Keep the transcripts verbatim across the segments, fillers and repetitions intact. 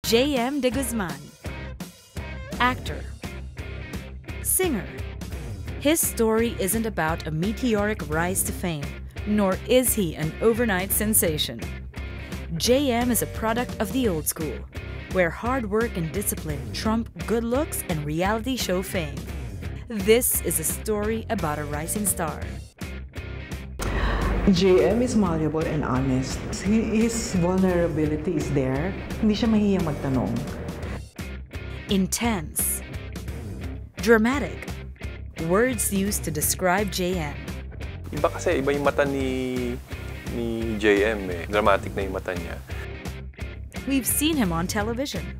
J M De Guzman. Actor. Singer. His story isn't about a meteoric rise to fame, nor is he an overnight sensation. J M is a product of the old school, where hard work and discipline trump good looks and reality show fame. This is a story about a rising star. J M is malleable and honest. His vulnerability is there. Hindi siya mahihiyang magtanong. Intense. Dramatic. Words used to describe J M. Iba kasi, iba yung mata ni, ni J M eh. Dramatic na yung mata niya. We've seen him on television,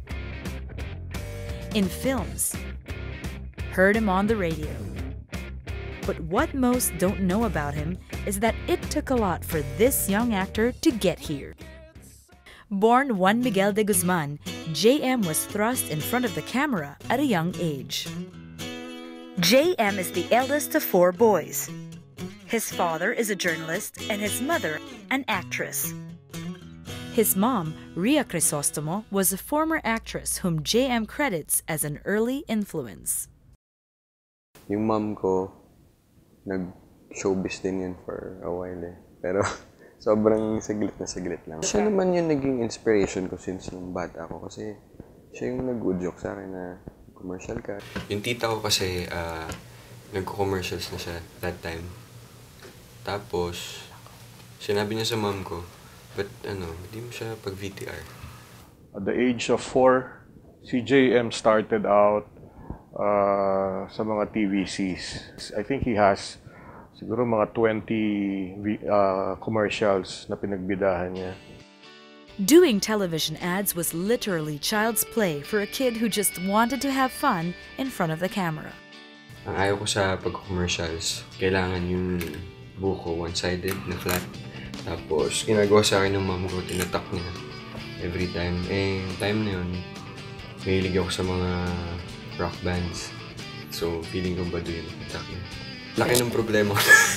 in films, heard him on the radio. But what most don't know about him is that it took a lot for this young actor to get here. Born Juan Miguel de Guzman, J M was thrust in front of the camera at a young age. J M is the eldest of four boys. His father is a journalist and his mother an actress. His mom, Ria Crisostomo, was a former actress whom J M credits as an early influence. Yung mom ko, nag-showbiz din yun for a while eh. Pero sobrang saglit na saglit lang. Siya naman yung naging inspiration ko since nung bata ako kasi siya yung nag-good joke sa akin na commercial ka. Yung tita ko kasi uh, nagko-commercials na siya that time. Tapos, sinabi niya sa mom ko, but ano, hindi mo siya pag-V T R. At the age of four, si J M started out Uh, sa mga T V Cs. I think he has siguro mga twenty uh, commercials na pinagbidahan niya. Doing television ads was literally child's play for a kid who just wanted to have fun in front of the camera. Ang ayaw ko sa pag-commercials, kailangan yung buko one-sided na flat. Tapos, ginagawa sa akin ng mom ko, tinatak niya every time. Eh, time na yun, mahilig ako sa mga rock bands. So, feeling ko ba doon yung attack niya. Laki ng problema.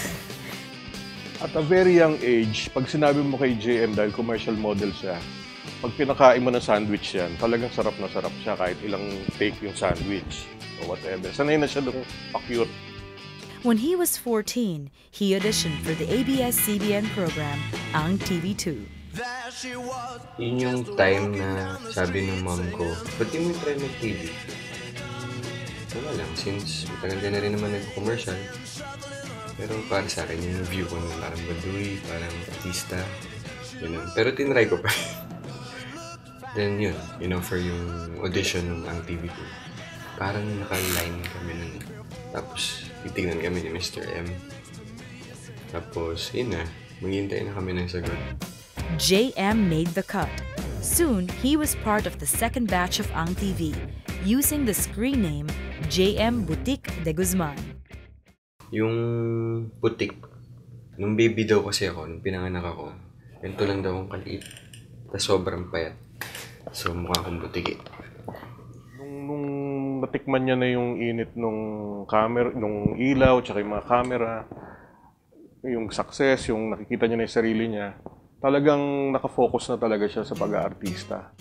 At a very young age, pag sinabi mo kay J M dahil commercial model siya, pag pinakain mo ng sandwich yan, talagang sarap na sarap siya kahit ilang take yung sandwich o whatever. Sanay na siya doon pa-cute. When he was fourteen, he auditioned for the A B S C B N program, Ang T V two. Yun yung time na sabi ng mom ko, ba't di mo try mag-T V? Wala lang, since matagal ka na rin naman nag-commercial. Pero para sa akin, yung view ko nung parang baduy, parang artista, you know. Pero tinry ko pa. Then yun, in-offer yung audition ng Ang T V two. Parang naka-line kami nun. Tapos, titignan kami ni Mister M. Tapos, yun na, maghihintay na kami ng sagot. J M made the cut. Soon, he was part of the second batch of Ang T V, using the screen name J M Boutique De Guzman. Yung butik, nung baby daw kasi ako, nung pinanganak ako, ganito lang daw akong kaliit. Tapos sobrang payat. So mukha akong butiki. Nung, nung natikman niya na yung init nung camera, nung ilaw, tsaka yung mga camera, yung success, yung nakikita niya na yung sarili niya, talagang nakafocus na talaga siya sa pag-aartista.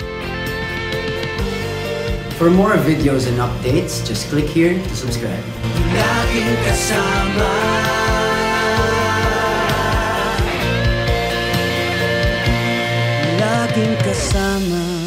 For more videos and updates, just click here to subscribe. Laging kasama. Laging kasama.